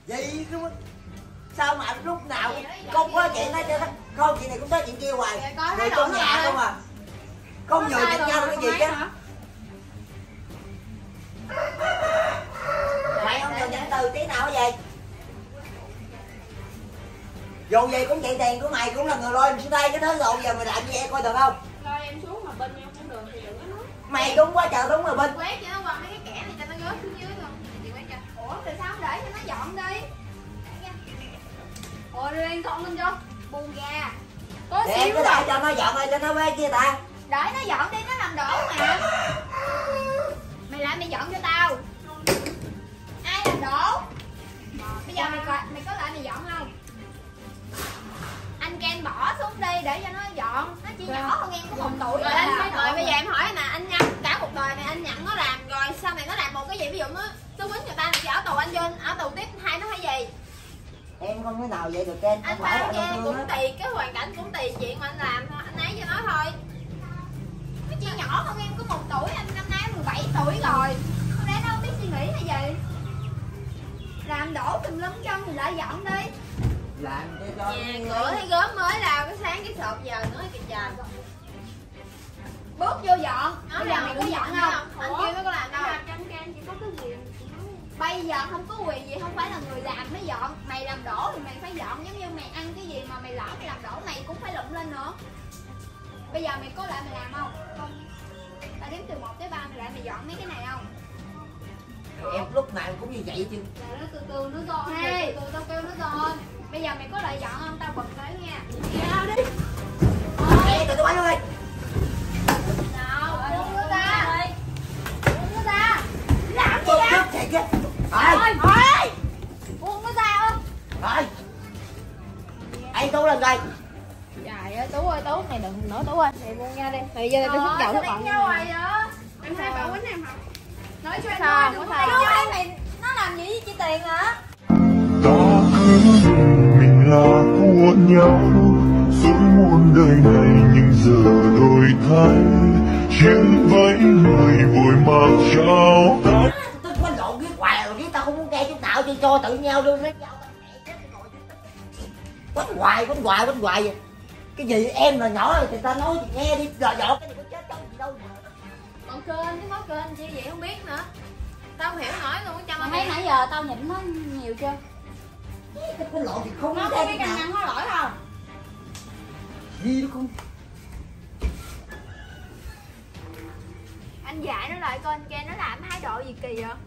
Gì cứ sao mà lúc nào không có chuyện đó chứ, không chuyện này cũng có chuyện kia hoài. Người trong nhà không à, không vừa nhận nhau cái gì chứ. Mày không chịu nhận từ tí nào vậy? Dù gì cũng chạy tiền của mày, cũng là người lôi xuống đây cái thứ rồi, giờ mày làm gì em coi được không? Lôi em xuống mà bên em không được thì đừng có nói. Mày đúng quá trời đúng rồi bên. Quét cho nó qua mấy cái kẻ này cho nó rớt xuống dưới luôn. Chị quét cho. Ủa tại sao không để cho nó dọn đi? Ủa riêng con lên cho. Buông ra. Có Để xíu em cứ để cho nó dọn rồi cho nó quét kia ta. để nó dọn đi, nó làm đổ mà. Mày lại mày dọn cho tao. Ai làm đổ? Bây giờ mày có lại mày dọn không? Anh Ken bỏ xuống đi để cho nó dọn. Nó chỉ nhỏ hơn em có 1 tuổi. Rồi bây giờ em hỏi nè, anh nhận cả cuộc đời này anh nhận nó làm rồi sau này nó làm một cái gì, ví dụ nó quýnh người ta thì ở tù, anh vô ở tù tiếp hay nó hay gì? Em không thể nào vậy được em. Anh bao che cũng tùy cái hoàn cảnh, cũng tùy chuyện mà anh làm thôi, anh ấy cho nó thôi. Nó chỉ nhỏ hơn em có 1 tuổi, anh năm nay 17 tuổi rồi. Con bé nó không biết suy nghĩ hay gì. Làm đổ tùm lum chân thì lại dọn đi. Làm cho Nhà cửa thấy gớm mới lao cái sáng cái sọp giờ nữa kìa trời. Bước vô dọn. Bây giờ mày có dọn không? Anh kia nó có làm đâu. Chỉ có cái gì. Bây giờ không có quyền gì, không phải là người làm mới dọn. Mày làm đổ thì mày phải dọn, giống như mày ăn cái gì mà mày lỡ mày làm đổ mày cũng phải lụm lên nữa. Bây giờ mày có lại mày làm không? Không. Tao đếm từ 1 tới 3 mày lại mày dọn mấy cái này không? em lúc nào cũng như vậy chứ. Rồi nó từ từ nó dọn. Từ từ tao kêu nó dọn. Bây giờ mày có lại dọn không? Tao bật tới nha. Sao đi. Ê, tụi bay ơi. Nào, buông nó ra. Buông nó ra. Làm gì vậy? Thiệt chứ. Thôi. Buông nó ra không? Thôi. Anh Tú lên đây. Trời ơi Tú ơi, Tú này đừng nữa Tú ơi. Mày buông ra đi. Mày giờ tao thích chậu các bạn. Em hai bảo quýnh em không? Nói cho em nói đừng có thấy mày nó làm gì với chị Tiền hả? Ta cứ mình là của nhau suốt muôn đời này, nhưng giờ đổi thay chuyện với người vội mặc trao tay. Tôi có lộn với hoài rồi, tao không muốn nghe chút nào chứ, cho tự nhau luôn. Nó quánh hoài vậy. Cái gì em là nhỏ rồi thì ta nói thì nghe đi, dọ cái này có chết đâu gì đâu. Còn kênh cái mối kênh chi vậy không biết nữa. Tao không hiểu nổi luôn á. Mấy nãy giờ tao nhịn nó nhiều chưa? Cái lộn thì không Nó có biết ăn năn hối lỗi không? Gì đó không. Anh dạy nó lại coi anh kia nó làm thái độ gì kỳ vậy?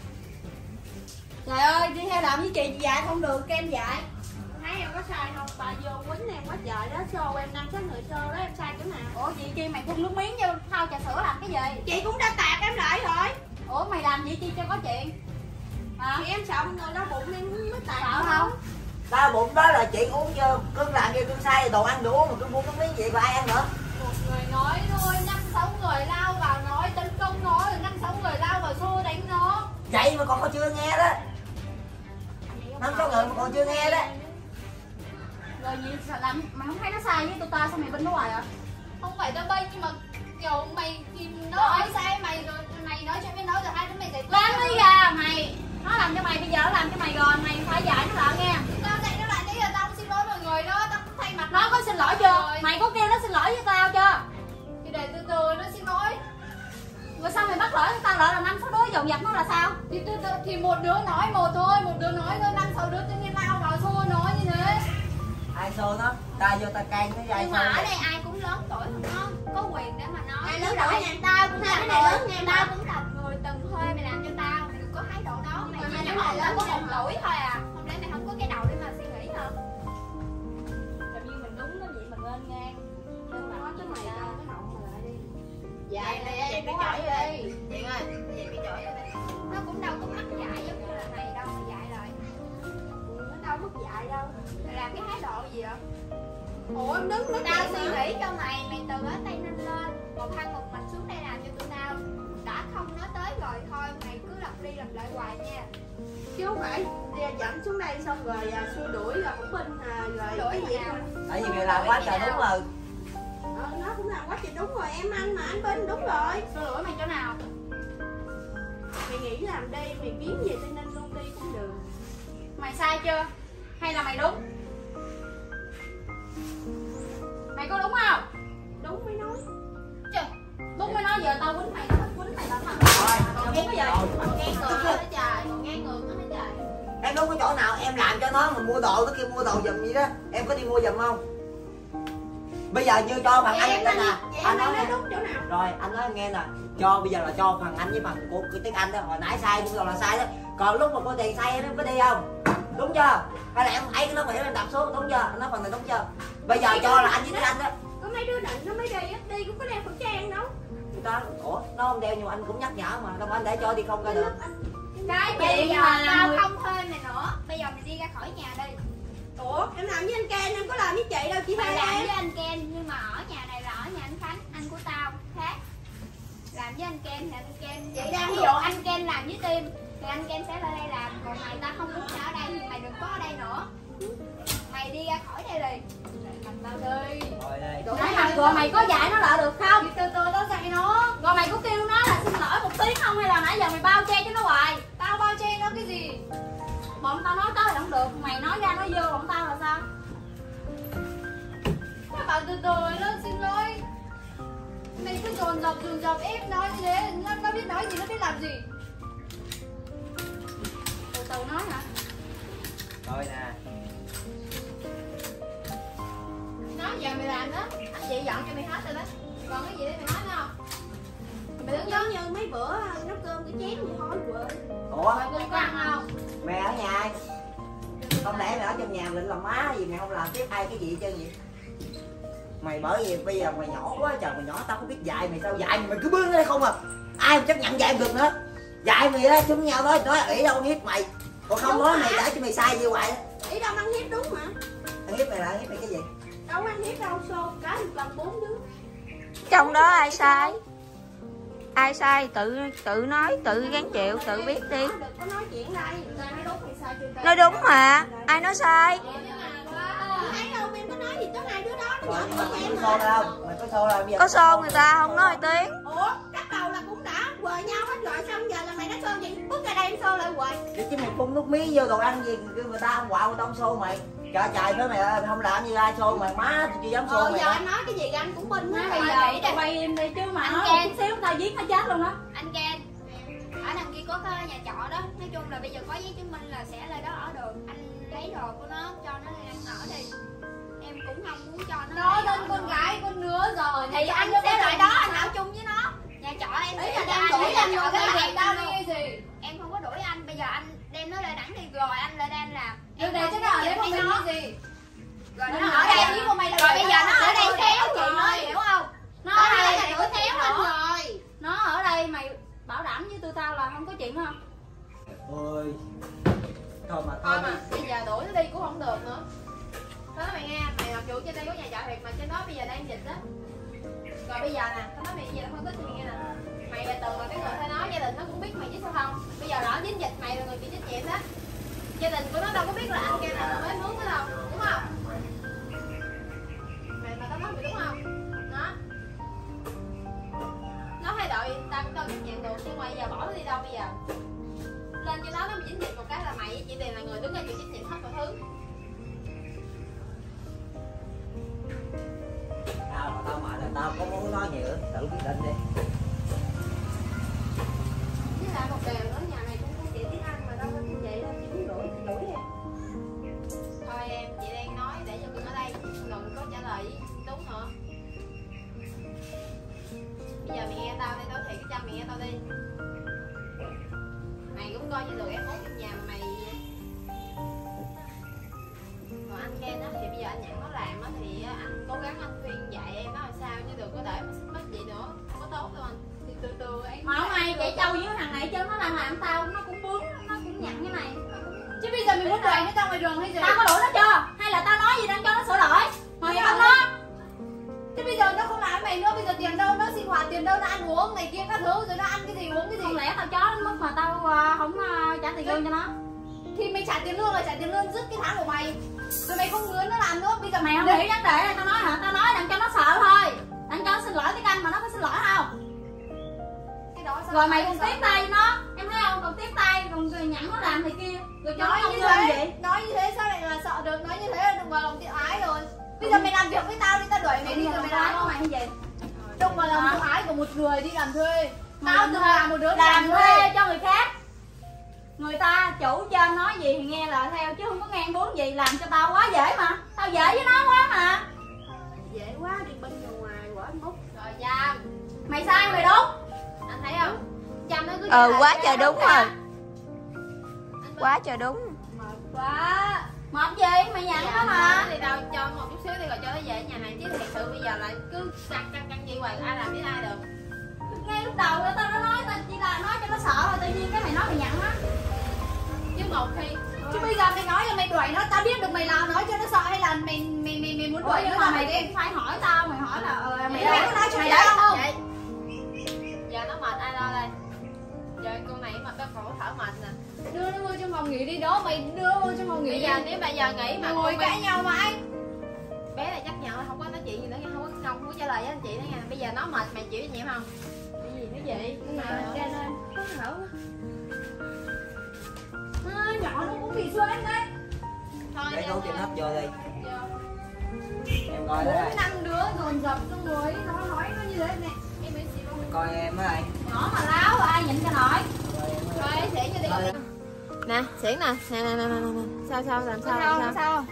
Trời ơi, đi theo làm với chị dạy không được, em dạy. Thấy em có sai không? Bà vô quýnh em quá trời đó, show em 5-6 người show đó, em sai chỗ nào? Ủa chị kia mày phun nước miếng vô thao trà sữa làm cái gì? Chị cũng đã tạt em lại rồi. Ủa mày làm gì chi cho có chuyện? Hả? Thì em sợ mọi người đau bụng nên mới tạt. Sợ không? Đau bụng đó là chuyện uống cho cưng làm cho cưng sai, đồ ăn đồ uống mà cưng buông cái miếng gì và ai ăn nữa. Một người nói thôi, 5-6 người lao vào nói tấn công nó, rồi 5-6 người lao vào xô đánh nó. Vậy mà còn chưa nghe đó. 5-6 người mà còn chưa nghe đó. Rồi gì sao làm mày không thấy nó sai với tụi ta sao mày binh nó hoài à? Không phải tao bay nhưng mà kiểu mày thì nó nói sai mày rồi, mày nói cho em nói rồi hai đứa mày giải quyết. Lăn đi ra mày. Nó làm cho mày, bây giờ nó làm cho mày rồi, mày phải dạy nó lại nghe. Tao dạy nó lại, nãy giờ tao cũng xin lỗi mọi người đó, tao cũng thay mặt Nó có xin lỗi chưa? Mày có kêu nó xin lỗi với tao chưa? thì để từ từ nó xin lỗi. Rồi sao mày bắt lỗi tao lại là 5-6 đứa dồn dập nó là sao? Thì một đứa nói một thôi, một đứa nói thôi, 5-6 đứa tự nhiên lao vào xô nó như thế. Ai xô nó, ta vô ta cay nó dây. Nhưng mà ở đây ai cũng lớn tuổi hơn nó, có quyền để mà nói. Ai lớn tuổi nha? Tao cũng là cái này lớn nha, tao cũng là người từng thuê mày làm cho tao, mày đừng có thái độ đó. Mày chỉ giống là tao có 1 tuổi thôi à, không lẽ mày không có cái đầu để mà suy nghĩ hả? Làm như mình đúng nó vậy mình lên ngang. Đừng nói cái mày tao cái họng mà lại đi. Dạy này dạy cái chổi đi. Chuyện ơi, dạy cái chổi đi. Nó cũng đâu có mắc dạy giống như là mày đâu mà dạy lại. Nó đâu mất dạy đâu. Mày làm cái thái độ gì vậy? Ủa em đứng Tao suy nghĩ cho mày, mày từ ở Tây Ninh lên một hang một mạch xuống đây làm cho tụi tao. Đã không nói tới rồi thôi, mày cứ lặp đi lặp lại hoài nha. chứ không phải dẫn xuống đây xong rồi xua đuổi rồi cũng binh rồi Đuổi cái gì nào? Tại vì mày làm quá trời đúng rồi. nó cũng làm quá trình đúng rồi, em ăn mà anh binh đúng rồi. Xua đuổi mày chỗ nào? Mày nghĩ làm đi, mày biến về Tây Ninh luôn đi cũng được. Mày sai chưa? Hay là mày đúng? Mày có đúng không? Đúng mới nói. Trời, đúng mới nói giờ tao quýnh mày, tao thằng. Còn ghen cái gì? Còn ghen ngược hết trời, còn ghen ngược hết trời. Em đúng cái chỗ nào em làm cho nó mà mua đồ, nó kêu mua đồ giùm gì đó, em có đi mua giùm không? Bây giờ như cho phần anh đây nè, anh nói đúng chỗ nào? rồi anh nói em nghe nè, cho bây giờ là cho phần anh với phần của tiếng Anh đó, hồi nãy sai nhưng là sai đó, còn lúc mà cô tiền sai em có đi không? Đúng chưa? Hay là em ấy nó phải em đập số, đúng chưa? Anh nói phần này đúng chưa? Bây giờ cho là anh với tiếng Anh đó. Có mấy đứa định nó mới đi cũng có đeo khẩu trang đâu. Người ta ủa nó không đeo nhưng mà anh cũng nhắc nhở mà, đâu anh để cho đi không ra được. Cái bây giờ tao không thuê mày nữa, bây giờ mày đi ra khỏi nhà đi. Ủa em làm với anh Ken, em có làm với chị đâu chị Mày hai làm em. với anh Ken nhưng mà ở nhà này là ở nhà anh Khánh, anh của tao khác. Làm với anh Ken thì anh Ken, Chị đang ví dụ anh Ken làm với Tim thì anh Ken sẽ lên đây làm, còn mày tao không muốn ở đây thì mày đừng có ở đây nữa. Mày đi ra khỏi đây đi. Thành tao đi. Rồi đây. Nói mặt rồi mày có dạy nó lại được không? Từ từ tao dạy nó. Rồi mày có kêu nó là xin lỗi một tiếng không hay là nãy giờ mày bao che cho nó hoài? Tao bao che nó cái gì? Bọn tao nói tới là không được, mày nói ra nói vô bọn tao là sao? Các bạn từ từ lên xin lỗi. Mày cứ dồn dập ép nói như thế, nó biết nói gì, nó biết làm gì. Từ từ nói hả? Rồi nè. Nói giờ mày làm đó, anh chị dọn cho mày hết rồi đó. Còn cái gì để mày nói nữa không? Mày đứng Giống như mấy bữa nấu cơm cái chén gì thôi quên. Ủa mày có ăn không? mẹ ở nhà ai? Không lẽ mày ở trong nhà định làm má gì mày không làm tiếp ai cái gì hết trơn vậy? Mày bởi vì bây giờ mày nhỏ quá trời, mày nhỏ tao không biết dạy mày sao dạy mày cứ bước đây không à, ai mà chấp nhận dạy được nữa, dạy mày á xuống nhau nói ỷ đâu hiếp mày, còn không nói mày để cho mày sai gì hoài. Ý đâu ăn hiếp đúng mà. Ăn hiếp mày là ăn hiếp mày cái gì? Đâu ăn hiếp đâu, xô cái một lần 4 đứa. Trong đó ai sai? Ai sai tự nói, tự gắng chịu, tự biết đi. Đừng có nói chuyện đây, người ta nói đúng thì sai chuyện Nói đúng mà, ai nói sai? thấy không, em có nói gì tới hai đứa đó, nó Rồi nhỏ nhưng mà tuổi mày em có xô ra mà. không? Mày có xô ra bây giờ? Có xô người ta không nói tiếng. Ủa, bắt đầu là cũng đã quờ nhau hết rồi, xong giờ là mày nói xô gì? Bước ra đây em xô lại hoài. Vậy chứ mày phun nước miếng vô đồ ăn gì kêu người ta không quạo người ta không xô mày. Trời trời với mày ơi, không làm như ai xô mày, má tôi chưa dám xô mày. Giờ Đó. anh nói cái gì anh cũng binh á. Bây Bây giờ giờ quay im đi chứ mà Anh nói Ken. một chút xíu tao giết nó chết luôn đó. Anh Ken, ở đằng kia có cái nhà trọ đó, nói chung là bây giờ có giấy chứng minh là sẽ lên đó ở được. Anh lấy đồ của nó cho nó lên ăn ở đi. Em cũng không muốn cho nó lên con gái con nữa rồi thì anh sẽ lại đó anh ở chung với nó. Nhà trọ em ý sẽ là đang đuổi anh vô cái em gì tao đâu đi gì. em không có đuổi anh, bây giờ anh đem nó lên đẳng đi rồi anh lên đây anh làm. Em để cho nó ở đây không biết gì. Rồi nó ở đây rồi bây giờ nó ở đây xéo chị nó hiểu không? Nó ở đây là đuổi xéo anh rồi. Nó ở đây mày bảo đảm với tụi tao là không có chuyện không? Ôi. Thôi mà Thôi mà bây giờ đuổi nó đi cũng không được nữa. Tao nói mày nghe, mày mặc dù trên đây có nhà trọ thiệt mà trên đó bây giờ đang dịch á. Rồi bây giờ nè, tao nói mày bây giờ phân tích cho mày nghe nè. Mày là từng là cái người phải nói, gia đình nó cũng biết mày chứ sao không. Bây giờ lỡ dính dịch mày là người chịu trách nhiệm đó. Gia đình của nó đâu có biết là anh kia là mới mướn nó đâu, đúng không? Mày mà tao nói mày đúng không? Đó. Nó thay đổi tao cũng đâu chấp nhận được, nhưng mà bây giờ bỏ nó đi đâu bây giờ? Lên cho nó bị dính dịch một cái là mày với chị Tiền là người đứng ra chịu trách nhiệm hết mọi thứ. Tao mệt rồi, tao có muốn nói nhiều nữa, tự quyết định đi. Với lại một điều nữa, nhà này cũng không chị tiếng Anh mà đâu có như vậy đâu, chị muốn đuổi thì đuổi em. Thôi em, chị đang nói để cho Cưng ở đây, đừng có trả lời đúng nữa. Bây giờ mày nghe tao đi, nói thiệt cái chăm mày nghe tao đi. Mày cũng coi như được em mốt trong nhà mà mày. Còn anh Ken á thì bây giờ anh nhận nó làm á thì anh cố gắng anh khuyên dạy em nó làm sao chứ đừng có để mà xích mích vậy nữa, không có tốt đâu anh. Thì từ từ em. Không ai chạy trâu với thằng này chứ nó đang làm tao, nó cũng bướng, nó cũng nhận cái này. Chứ bây giờ mình muốn đoàn nó ra ngoài đường hay gì? Tao có đuổi nó chưa? Hay là tao nói gì đang cho nó sửa lỗi? Mày không nó. Chứ bây giờ nó không làm mày nữa, bây giờ tiền đâu nó sinh hoạt, tiền đâu nó ăn uống này kia các thứ, rồi nó ăn cái gì uống cái gì. Không lẽ tao chó đến mức mà tao không trả tiền lương cho nó? Thì mày trả tiền lương là trả tiền lương dứt cái tháng của mày. Rồi mày không muốn nó làm nữa, bây giờ Mày không hiểu vấn đề này tao nói hả? Tao nói đặng cho nó sợ thôi. Đặng cho nó xin lỗi tiếng Anh mà nó có xin lỗi không? cái đó sao? Rồi mày còn tiếp tay nó, em thấy không? Còn tiếp tay, còn nhận nó làm thì kia. Rồi cho nó nói không như lên thế, vậy. nói Bây giờ mày làm việc với tao đi, tao đuổi mày đi rồi mày làm không mày hay gì? Đâu mà làm không ái của một người đi làm thuê. Tao từng là một đứa làm thuê cho người khác. Người ta chủ cho nói gì thì nghe lời theo chứ không có ngang bướng gì, làm cho tao quá dễ mà. Tao dễ với nó quá mà. Dễ quá đi bên ngoài quả mút. Rồi Trâm, mày sai mày đúng. Anh thấy không? Trâm nó cứ Quá trời đúng rồi. Quá trời đúng. Mệt quá. Mệt gì? Mày nhận nó mà. Thì đâu cho một chút xíu đi rồi cho nó về nhà hàng chứ thật sự bây giờ lại cứ căng gì hoài, ai làm với ai được. Ngay lúc đầu tao nó nói tao chỉ là nói cho nó sợ rồi, tự nhiên cái mày nói mày nhận á. Chứ một khi Chứ bây giờ mày nói là mày đuổi nó, tao biết được mày làm nói cho nó sợ hay là mày muốn đuổi nó mà mày phải hỏi tao, mày hỏi là mày có nói cho mày đó không? vậy. Giờ nó mệt ai lo đây? Giờ con này mà cái cổ thở mệt nè. Đưa nó vô trong phòng nghỉ đi đó, mày đưa nó vô trong phòng nghỉ. Bây giờ nếu bây giờ nghỉ mà ngồi cãi nhau mãi. bé này chấp nhận là không có nói chuyện gì nữa nha, không có trả lời với anh chị nữa nha. Bây giờ nó mệt mày chịu trách nhiệm không? Cái gì nó vậy? Cho nên khó thở quá. Nhỏ nó cũng bị xoắn đấy. Thôi Để cho cô tìm hấp vô đi. vô. Em coi đó đây. 4-5 đứa dồn dập xong rồi nó nói nó như thế này. Em biết gì không? Coi em á đây. Nhỏ mà láo ai nhịn cho nổi. Thôi sẽ cho đi. Nè, xỉn nè. Nè. Sao làm sao?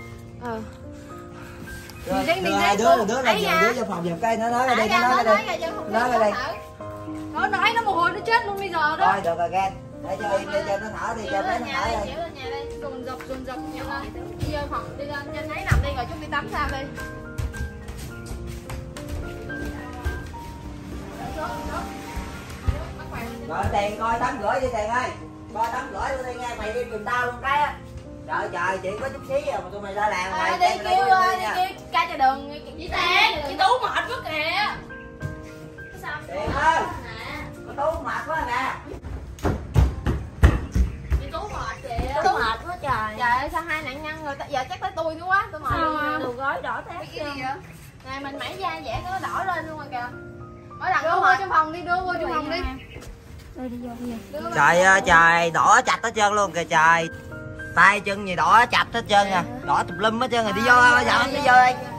Đưa hai đứa làm gì đứa cho phòng giùm cây nó nói ra đây, nó nói ra đây. Nói ra đây. Nó nói nó một hồi nó chết luôn bây giờ đó. Thôi được rồi Gan. Để cho im đi cho nó thở đi, cho bé nó thở đi. Chịu lên nhà đây. Dồn dập nhỏ. Đi vô phòng đi lên trên thấy nằm đi rồi chút đi tắm sao đi. Rồi Tiền coi tắm rửa đi Tiền ơi. Coi tắm rửa luôn đi nghe, mày đi giùm tao luôn cái á. Trời chuyện có chút xíu mà tụi mày ra làng mày Đi kêu ca cho đường chị Tiền, chị Tú mệt quá kìa. Tiền ơi. Con Tú mệt quá nè. Chị Tú mệt kìa. Tú mệt quá trời. Trời ơi sao hai nạn nhân rồi giờ chắc tới tôi nữa quá, tôi mệt. Đồ gói đỏ tét Cái gì vậy? Nè mình mảy da vẽ nó đỏ lên luôn rồi kìa. Mỗi lần đưa vô trong phòng đi, đưa vô trong phòng đi. Trời ơi trời, đỏ chặt hết trơn luôn kìa trời. Tay chân gì đỏ chặt hết trơn à. Đỏ tùm lum hết trơn rồi, đi vô đi vô đây.